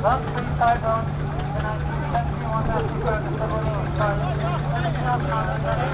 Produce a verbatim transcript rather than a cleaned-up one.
Last three typhoons, the nineteen seventy-one National Park submarine in Innishannon,